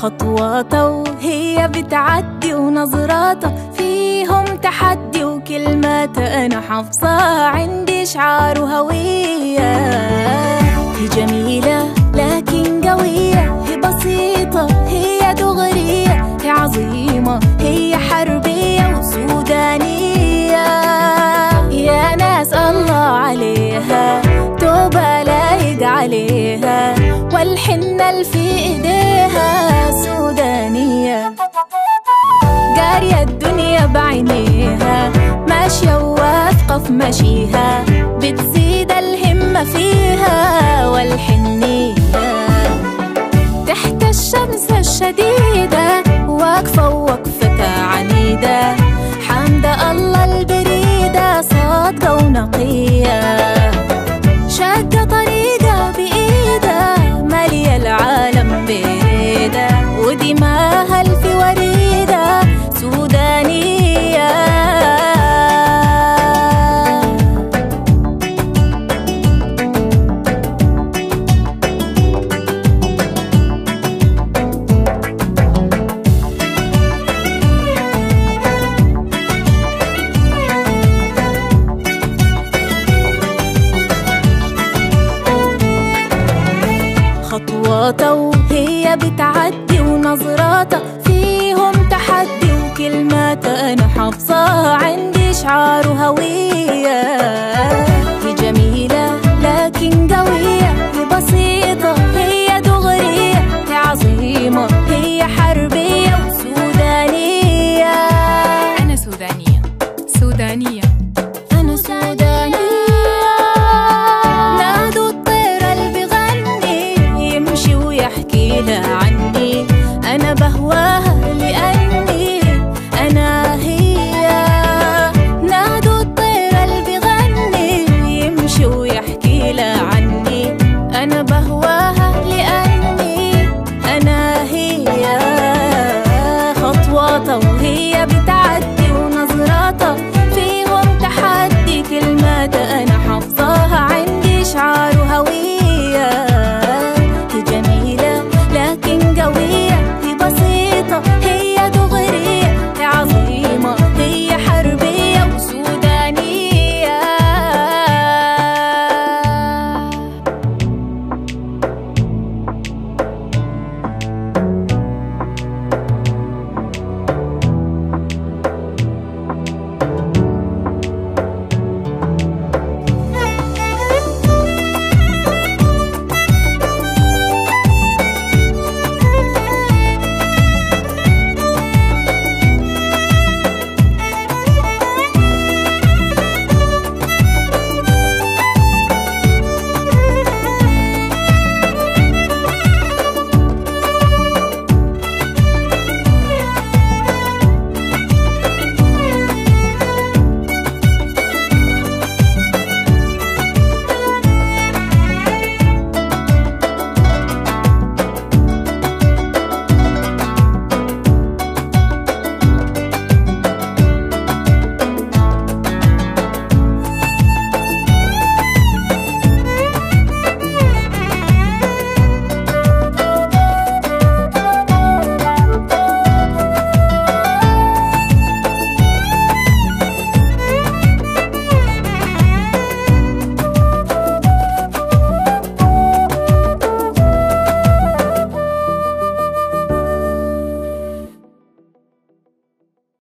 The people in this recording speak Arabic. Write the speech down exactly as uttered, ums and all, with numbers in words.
خطواته وهي بتعدي ونظراته فيهم تحدي وكلماته أنا حافظاها عندي شعار وهوية. هي جميلة لكن قوية، هي بسيطة هي دغرية، هي عظيمة هي حربية وسودانية. يا ناس الله عليها توبة لايق عليها، والحنة اللي في ايديها سودانية. قارية الدنيا بعينيها، ماشية وواثقة في مشيها، بتزيد الهمة فيها والحنية. تحت الشمس الشديدة واقفة ووقفتها عنيدة، حامدة الله البريدة صادقة ونقية. شاقة طريقة بإيدها مالية العالم بيدة، ودماها الفي وريدة سودانية. خطواته وهي بتعدي ونظراته فيهم تحدي وكلماته أنا حافظاها عندي شعار وهوية.